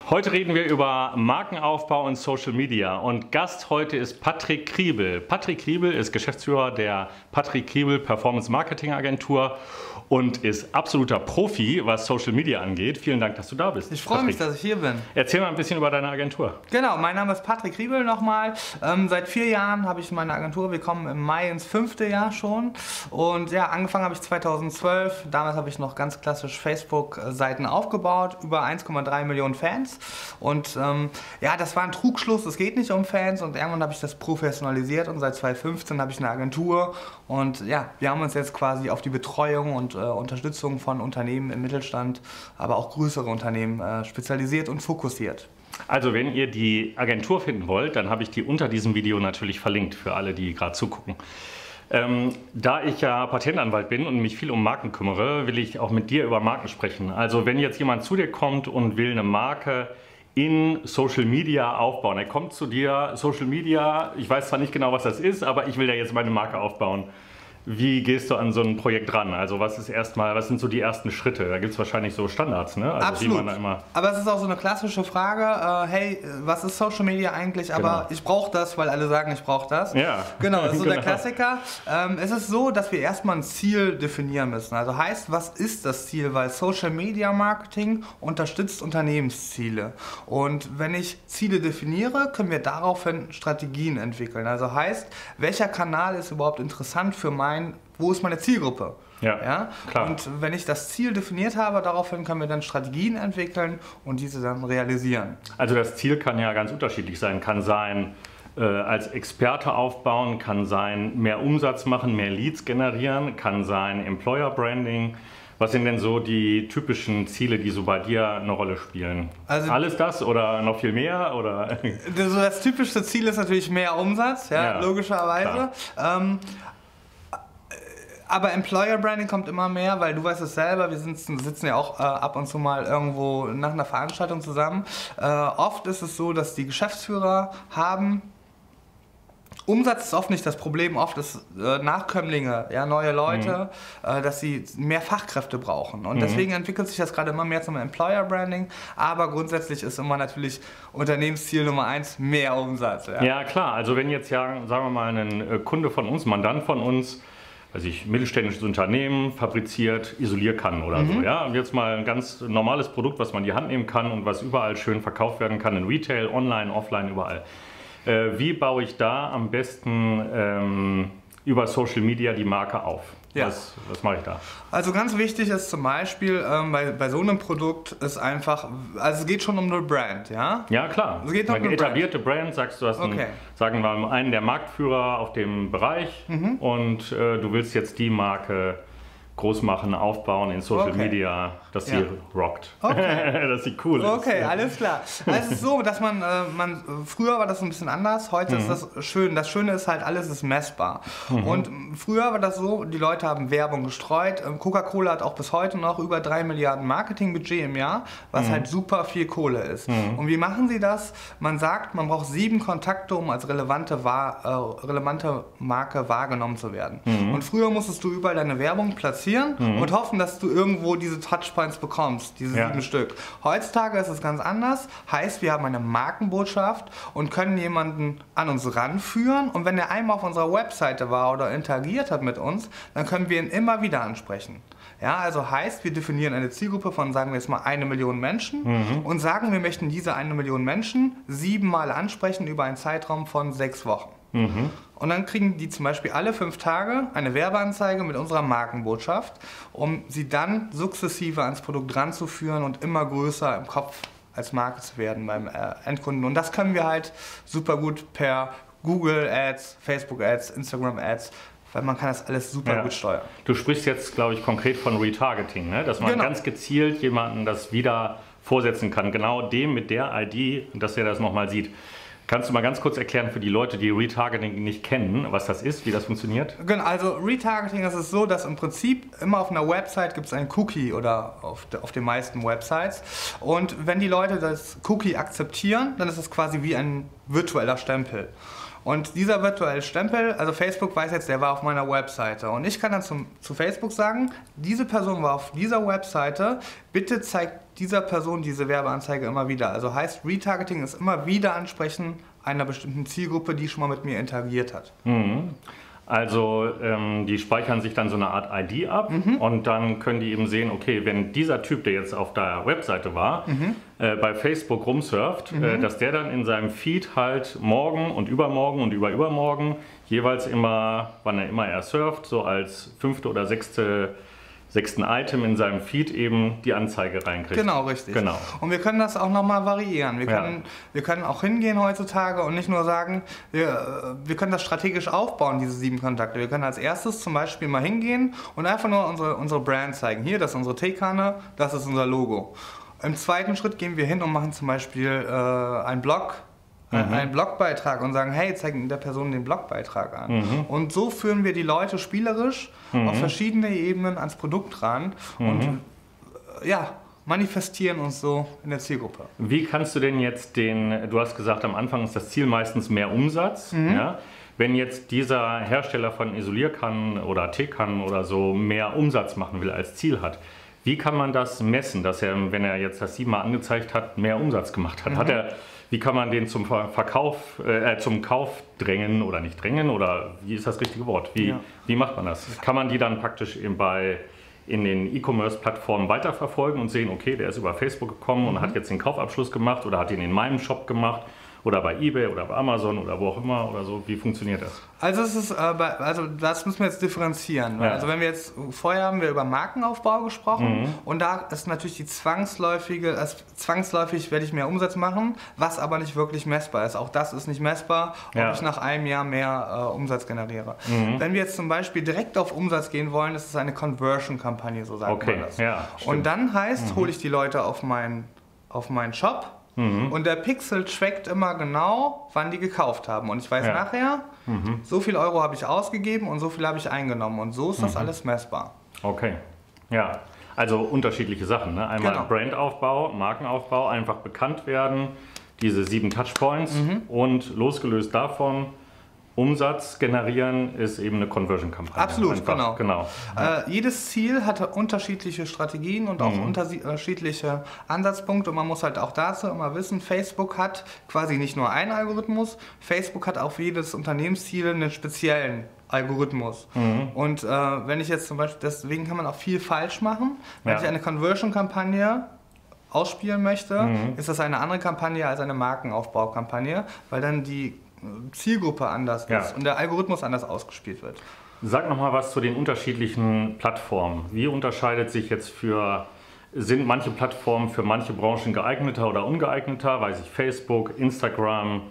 Heute reden wir über Markenaufbau und Social Media und Gast heute ist Patrick Kriebel. Patrick Kriebel ist Geschäftsführer der Patrick Kriebel Performance Marketing Agentur und ist absoluter Profi, was Social Media angeht. Vielen Dank, dass du da bist. Ich freue mich, dass ich hier bin. Erzähl mal ein bisschen über deine Agentur. Genau, mein Name ist Patrick Kriebel nochmal. Seit 4 Jahren habe ich meine Agentur. Wir kommen im Mai ins 5. Jahr schon. Und ja, angefangen habe ich 2012. Damals habe ich noch ganz klassisch Facebook-Seiten aufgebaut. Über 1,3 Millionen Fans. Und ja, das war ein Trugschluss. Es geht nicht um Fans. Und irgendwann habe ich das professionalisiert. Und seit 2015 habe ich eine Agentur. Und ja, wir haben uns jetzt quasi auf die Betreuung und Unterstützung von Unternehmen im Mittelstand, aber auch größere Unternehmen spezialisiert und fokussiert. Also wenn ihr die Agentur finden wollt, dann habe ich die unter diesem Video natürlich verlinkt für alle, die gerade zugucken. Da ich ja Patentanwalt bin und mich viel um Marken kümmere, will ich auch mit dir über Marken sprechen. Also wenn jetzt jemand zu dir kommt und will eine Marke in Social Media aufbauen, er kommt zu dir, Social Media, ich weiß zwar nicht genau, was das ist, aber ich will da jetzt meine Marke aufbauen. Wie gehst du an so ein Projekt ran? Also was sind so die ersten Schritte? Da gibt es wahrscheinlich so Standards, ne? Also absolut. Wie man da immer aber es ist auch so eine klassische Frage, hey, was ist Social Media eigentlich? Aber genau. Ich brauche das, weil alle sagen, ich brauche das. Ja. Genau, das ist so der Klassiker. Es ist so, dass wir erstmal ein Ziel definieren müssen. Also heißt, was ist das Ziel? Weil Social Media Marketing unterstützt Unternehmensziele. Und wenn ich Ziele definiere, können wir daraufhin Strategien entwickeln. Also heißt, welcher Kanal ist überhaupt interessant für wo ist meine Zielgruppe? Ja, klar. Und wenn ich das Ziel definiert habe, daraufhin können wir dann Strategien entwickeln und diese dann realisieren. Also das Ziel kann ja ganz unterschiedlich sein. Kann sein, als Experte aufbauen, kann sein, mehr Umsatz machen, mehr Leads generieren, kann sein, Employer Branding. Was sind denn so die typischen Ziele, die so bei dir eine Rolle spielen? Also alles das oder noch viel mehr? Oder? Das typischste Ziel ist natürlich mehr Umsatz, ja, logischerweise. Aber Employer Branding kommt immer mehr, weil du weißt es selber, wir sitzen ja auch ab und zu mal irgendwo nach einer Veranstaltung zusammen. Oft ist es so, dass die Geschäftsführer haben, Umsatz ist oft nicht das Problem, oft ist Nachkömmlinge, ja, neue Leute, dass sie mehr Fachkräfte brauchen. Und deswegen entwickelt sich das gerade immer mehr zum Employer Branding, aber grundsätzlich ist immer natürlich Unternehmensziel Nummer 1 mehr Umsatz. Ja klar, also wenn jetzt ja, sagen wir mal, ein Kunde von uns, Mandant von uns, mittelständisches Unternehmen fabriziert Isolierkannen oder so. Ja? Und jetzt mal ein ganz normales Produkt, was man in die Hand nehmen kann und was überall schön verkauft werden kann, in Retail, online, offline, überall. Wie baue ich da am besten über Social Media die Marke auf? Ja. Was mache ich da? Also ganz wichtig ist zum Beispiel bei so einem Produkt ist einfach, also es geht schon um eine Brand, ja? Ja klar, es geht um eine etablierte Brand, sagst du, hast sagen wir mal, einen der Marktführer auf dem Bereich und du willst jetzt die Marke groß machen, aufbauen in Social Media, dass sie rockt, dass sie cool ist. Okay, alles klar. Also es ist so, dass früher war das ein bisschen anders, heute ist das schön. Das Schöne ist halt, alles ist messbar. Und früher war das so, die Leute haben Werbung gestreut. Coca-Cola hat auch bis heute noch über 3 Milliarden Marketingbudget im Jahr, was halt super viel Kohle ist. Und wie machen sie das? Man sagt, man braucht 7 Kontakte, um als relevante Marke wahrgenommen zu werden. Und früher musstest du überall deine Werbung platzieren und hoffen, dass du irgendwo diese Touchpoints bekommst, diese 7 Stück. Heutzutage ist es ganz anders, heißt, wir haben eine Markenbotschaft und können jemanden an uns ranführen und wenn er einmal auf unserer Webseite war oder interagiert hat mit uns, dann können wir ihn immer wieder ansprechen. Ja, also heißt, wir definieren eine Zielgruppe von, sagen wir jetzt mal, 1 Million Menschen und sagen, wir möchten diese 1 Million Menschen 7 Mal ansprechen über einen Zeitraum von 6 Wochen. Und dann kriegen die zum Beispiel alle 5 Tage eine Werbeanzeige mit unserer Markenbotschaft, um sie dann sukzessive ans Produkt ranzuführen und immer größer im Kopf als Marke zu werden beim Endkunden. Und das können wir halt super gut per Google Ads, Facebook Ads, Instagram Ads, weil man kann das alles super gut steuern. Du sprichst jetzt, glaube ich, konkret von Retargeting, ne? Dass man ganz gezielt jemanden das wieder vorsetzen kann, genau dem mit der ID, dass er das nochmal sieht. Kannst du mal ganz kurz erklären für die Leute, die Retargeting nicht kennen, was das ist, wie das funktioniert? Genau, also Retargeting ist es so, dass im Prinzip immer auf einer Website gibt es einen Cookie oder auf den meisten Websites. Und wenn die Leute das Cookie akzeptieren, dann ist es quasi wie ein virtueller Stempel. Und dieser virtuelle Stempel, also Facebook weiß jetzt, der war auf meiner Webseite. Und ich kann dann zu Facebook sagen, diese Person war auf dieser Webseite, bitte zeigt dieser Person diese Werbeanzeige immer wieder. Also heißt, Retargeting ist immer wieder Ansprechen einer bestimmten Zielgruppe, die schon mal mit mir interagiert hat. Also die speichern sich dann so eine Art ID ab und dann können die eben sehen, okay, wenn dieser Typ, der jetzt auf der Webseite war, bei Facebook rumsurft, dass der dann in seinem Feed halt morgen und übermorgen und übermorgen jeweils immer, wann er immer surft, so als 5. oder 6. Item in seinem Feed eben die Anzeige reinkriegt. Genau, richtig. Genau. Und wir können das auch nochmal variieren. Wir können auch hingehen heutzutage und nicht nur sagen, wir können das strategisch aufbauen, diese 7 Kontakte. Wir können als erstes zum Beispiel mal hingehen und einfach nur unsere Brand zeigen. Hier, das ist unsere Teekanne, das ist unser Logo. Im zweiten Schritt gehen wir hin und machen zum Beispiel einen Blogbeitrag und sagen, hey, zeig der Person den Blogbeitrag an. Und so führen wir die Leute spielerisch auf verschiedene Ebenen ans Produkt ran und manifestieren uns so in der Zielgruppe. Wie kannst du denn jetzt du hast gesagt, am Anfang ist das Ziel meistens mehr Umsatz. Ja? Wenn jetzt dieser Hersteller von Isolierkannen oder Teekannen oder so mehr Umsatz machen will als Ziel hat, wie kann man das messen, dass er, wenn er jetzt das 7-mal angezeigt hat, mehr Umsatz gemacht hat? Wie kann man den zum Kauf drängen oder nicht drängen? Oder wie ist das richtige Wort? Wie macht man das? Kann man die dann praktisch in den E-Commerce-Plattformen weiterverfolgen und sehen, okay, der ist über Facebook gekommen und hat jetzt den Kaufabschluss gemacht oder hat ihn in meinem Shop gemacht? Oder bei eBay oder bei Amazon oder wo auch immer oder so. Wie funktioniert das? Also das müssen wir jetzt differenzieren. Also wenn wir jetzt, vorher haben wir über Markenaufbau gesprochen und da ist natürlich zwangsläufig werde ich mehr Umsatz machen, was aber nicht wirklich messbar ist. Auch das ist nicht messbar, ob ich nach einem Jahr mehr Umsatz generiere. Wenn wir jetzt zum Beispiel direkt auf Umsatz gehen wollen, ist es eine Conversion-Kampagne, so sagt man das. Und dann heißt, hole ich die Leute auf meinen Shop. Und der Pixel trackt immer genau, wann die gekauft haben. Und ich weiß nachher, so viel Euro habe ich ausgegeben und so viel habe ich eingenommen. Und so ist das alles messbar. Okay, ja. Also unterschiedliche Sachen. Ne? Einmal Brandaufbau, Markenaufbau, einfach bekannt werden, diese 7 Touchpoints und losgelöst davon Umsatz generieren ist eben eine Conversion-Kampagne. Absolut, genau. Ja. Jedes Ziel hat unterschiedliche Strategien und auch unterschiedliche Ansatzpunkte. Und man muss halt auch dazu immer wissen, Facebook hat quasi nicht nur einen Algorithmus, Facebook hat auch für jedes Unternehmensziel einen speziellen Algorithmus. Und wenn ich jetzt zum Beispiel, deswegen kann man auch viel falsch machen, wenn ich eine Conversion-Kampagne ausspielen möchte, ist das eine andere Kampagne als eine Markenaufbaukampagne, weil dann die Zielgruppe anders ist und der Algorithmus anders ausgespielt wird. Sag nochmal was zu den unterschiedlichen Plattformen. Wie unterscheidet sich jetzt sind manche Plattformen für manche Branchen geeigneter oder ungeeigneter? Weiß ich, Facebook, Instagram,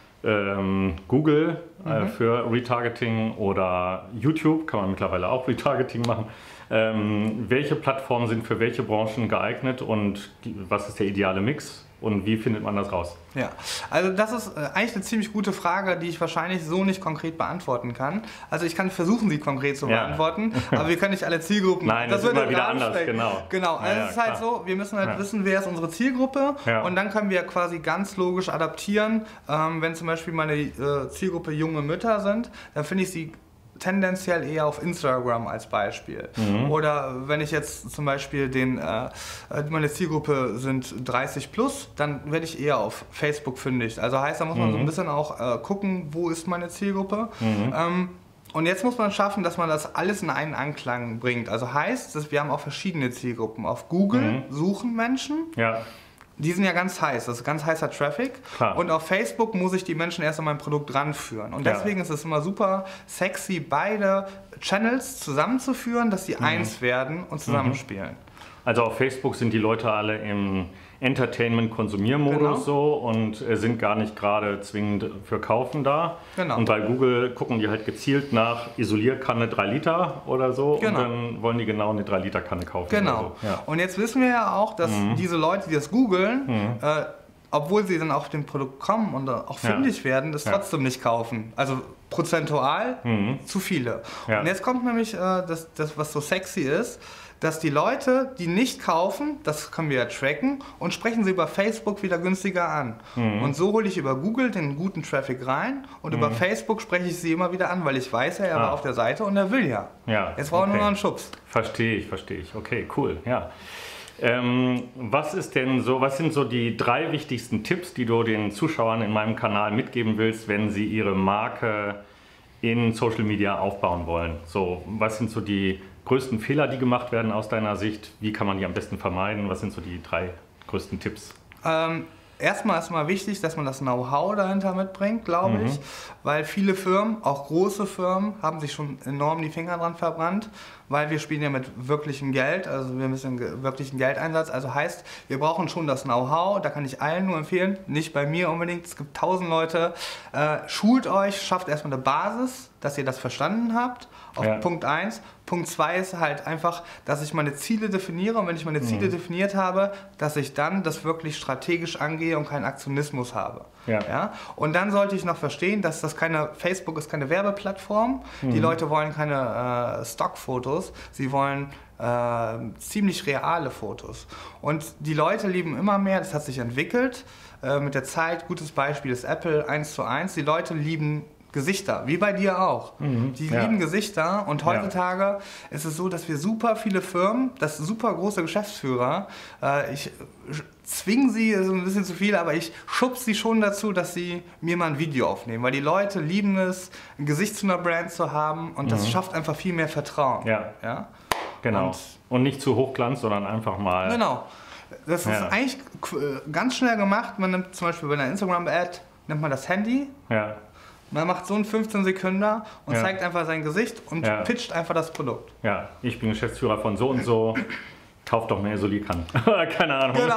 Google für Retargeting oder YouTube, kann man mittlerweile auch Retargeting machen. Welche Plattformen sind für welche Branchen geeignet und was ist der ideale Mix? Und wie findet man das raus? Ja, also das ist eigentlich eine ziemlich gute Frage, die ich wahrscheinlich so nicht konkret beantworten kann. Also ich kann versuchen, sie konkret zu beantworten, aber wir können nicht alle Zielgruppen... Nein, das ist immer wieder anders, Genau, also es ist halt so, wir müssen halt wissen, wer ist unsere Zielgruppe und dann können wir quasi ganz logisch adaptieren. Wenn zum Beispiel meine Zielgruppe junge Mütter sind, dann finde ich sie tendenziell eher auf Instagram als Beispiel. Oder wenn ich jetzt zum Beispiel meine Zielgruppe sind 30 plus, dann werde ich eher auf Facebook fündig. Also heißt, da muss man so ein bisschen auch gucken, wo ist meine Zielgruppe. Und jetzt muss man schaffen, dass man das alles in einen Anklang bringt. Also heißt, dass wir haben auch verschiedene Zielgruppen. Auf Google suchen Menschen. Die sind ja ganz heiß, das ist ganz heißer Traffic. Klar. Und auf Facebook muss ich die Menschen erst an mein Produkt ranführen. Und deswegen ist es immer super sexy, beide Channels zusammenzuführen, dass sie eins werden und zusammenspielen. Also auf Facebook sind die Leute alle im Entertainment-Konsumiermodus so und sind gar nicht gerade zwingend für Kaufen da. Und bei Google gucken die halt gezielt nach Isolierkanne 3 Liter oder so und dann wollen die genau eine 3 Liter Kanne kaufen. Genau. So. Und jetzt wissen wir ja auch, dass diese Leute, die das googeln, obwohl sie dann auf dem Produkt kommen und auch fündig werden, das trotzdem nicht kaufen. Also prozentual zu viele. Und jetzt kommt nämlich das, was so sexy ist, dass die Leute, die nicht kaufen, das können wir ja tracken und sprechen sie über Facebook wieder günstiger an. Und so hole ich über Google den guten Traffic rein und über Facebook spreche ich sie immer wieder an, weil ich weiß ja, er war auf der Seite und er will ja. Jetzt brauchen wir nur noch einen Schubs. Verstehe ich. Okay, cool. Ja. Was sind so die 3 wichtigsten Tipps, die du den Zuschauern in meinem Kanal mitgeben willst, wenn sie ihre Marke in Social Media aufbauen wollen? So, was sind so die größten Fehler, die gemacht werden aus deiner Sicht? Wie kann man die am besten vermeiden? Was sind so die 3 größten Tipps? Erstmal ist mal wichtig, dass man das Know-how dahinter mitbringt, glaube ich, weil viele Firmen, auch große Firmen, haben sich schon enorm die Finger dran verbrannt, weil wir spielen ja mit wirklichem Geld, also wir müssen wirklichen Geldeinsatz, also heißt, wir brauchen schon das Know-how, da kann ich allen nur empfehlen, nicht bei mir unbedingt, es gibt 1000 Leute, schult euch, schafft erstmal eine Basis, dass ihr das verstanden habt, auf Punkt 1. Punkt 2 ist halt einfach, dass ich meine Ziele definiere und wenn ich meine Ziele definiert habe, dass ich dann das wirklich strategisch angehe und keinen Aktionismus habe. Ja? Und dann sollte ich noch verstehen, dass Facebook ist keine Werbeplattform. Die Leute wollen keine Stockfotos, sie wollen ziemlich reale Fotos. Und die Leute lieben immer mehr, das hat sich entwickelt mit der Zeit. Gutes Beispiel ist Apple 1:1. Die Leute lieben Gesichter, wie bei dir auch. Die lieben Gesichter und heutzutage ist es so, dass wir super viele Firmen, das super große Geschäftsführer, ich zwinge sie, ist ein bisschen zu viel, aber ich schubse sie schon dazu, dass sie mir mal ein Video aufnehmen, weil die Leute lieben es, ein Gesicht zu einer Brand zu haben und das schafft einfach viel mehr Vertrauen. Ja? Genau. Und nicht zu Hochglanz, sondern einfach mal... Genau. Das ist eigentlich ganz schnell gemacht. Man nimmt zum Beispiel bei einer Instagram-Ad, nimmt man das Handy, man macht so einen 15 Sekunden und zeigt einfach sein Gesicht und pitcht einfach das Produkt. Ja, ich bin Geschäftsführer von so und so. Kauf doch mehr Solikan. Keine Ahnung. Genau.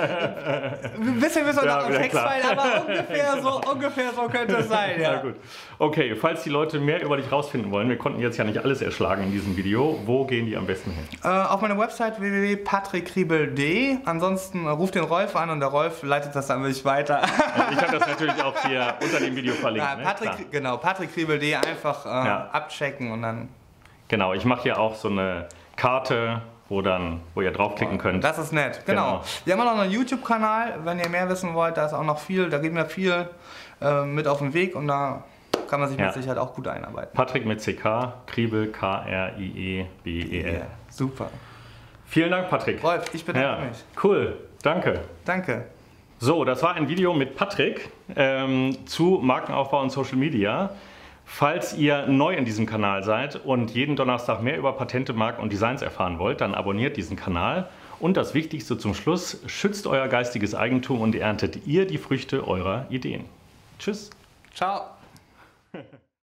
Ein bisschen noch im Text fallen, aber ungefähr so könnte es sein. Ja. Na gut. Okay, falls die Leute mehr über dich rausfinden wollen, wir konnten jetzt ja nicht alles erschlagen in diesem Video, wo gehen die am besten hin? Auf meiner Website www.patrickriebel.de. Ansonsten ruft den Rolf an und der Rolf leitet das dann wirklich weiter. Ich habe das natürlich auch hier unter dem Video verlinkt. Ja, patrickriebel.de einfach abchecken und dann... Genau, ich mache hier auch so eine Karte, wo ihr draufklicken könnt. Das ist nett, genau. Wir haben auch noch einen YouTube-Kanal, wenn ihr mehr wissen wollt, da ist auch noch viel, da geben wir viel mit auf den Weg und da kann man sich mit Sicherheit auch gut einarbeiten. Patrick mit CK, Kriebel, Kriebel. Super. Vielen Dank, Patrick. Rolf, ich bedanke mich. Cool, danke. Danke. So, das war ein Video mit Patrick zu Markenaufbau und Social Media. Falls ihr neu in diesem Kanal seid und jeden Donnerstag mehr über Patente, Marken und Designs erfahren wollt, dann abonniert diesen Kanal. Und das Wichtigste zum Schluss, schützt euer geistiges Eigentum und erntet ihr die Früchte eurer Ideen. Tschüss. Ciao.